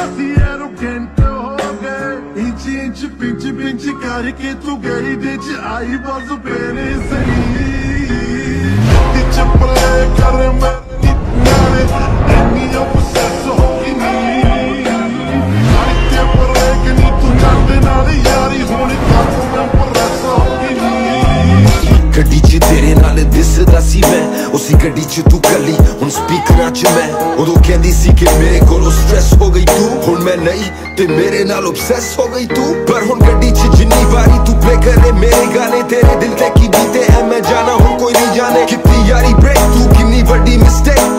ਅਸੀਂ ਐਰੋਗੈਂਟ ਹੋ ਗਏ ਇੰਚ ਇੰਚ ਪਿੰਚ ਕਰਕੇ ਤੂੰ ਗਈ ਦੇ ਚ ਆਈ ਬਸ ਮੇਰੇ ਸਹੀ ਚੱਪਲੇ ਕਰ ਮੈਂ ਨਾਲੇ ਇੰਨੀ obsess ਹੋ ਗਈ ਨੀ ਆਈ ਤੇ ਬਰੇਕ ਨੀ ਤੂੰ ਜਾਂਦੇ ਨਾਲ ਯਾਰੀ ਹੋਣੀ ਕਾਤੋਂ ਮੈਂ ਪ੍ਰੈਸ ਹੋ ਗਈ ਨੀ ਗੱਡੀ ਚ ਤੇਰੇ ਨਾਲ ਦਿਸਦਾ ਸੀ ਮੈਂ ਉਸੀ ਗੱਡੀ ਚ ਤੂੰ ਕੱਲੀ ਹੁਣ ਸਪੀਕਰਾਂ ਚ ਮੈਂ ਉਦੋਂ ਕਹਿੰਦੀ ਸੀ ਕਿ ਮੇਰੇ ਕੋਲੋਂ ਸਟ੍ਰੈਸ ਹੋ ਗਈ ਤੂੰ ਹੁਣ ਮੈਂ ਨਹੀਂ ਤੇ ਮੇਰੇ ਨਾਲ obsess ਹੋ ਗਈ ਤੂੰ ਪਰ ਹੁਣ ਗੱਡੀ ਚ ਜਿੰਨੀ ਵਾਰੀ ਤੂੰ ਪਲੇ ਕਰੇ ਮੇਰੇ ਗਾਣੇ ਤੇਰੇ ਦਿਲ ਤੇ ਕੀ ਬੀਤੇ ਐ ਮੈਂ ਜਾਣਾ ਹੁਣ ਕੋਈ ਨਹੀਂ ਜਾਣੇ ਕਿਤਨੀ ਯਾਰੀ ਬ੍ਰੇਕ ਤੂੰ ਕਿੰਨੀ ਵੱਡੀ ਮਿਸਟੇਕ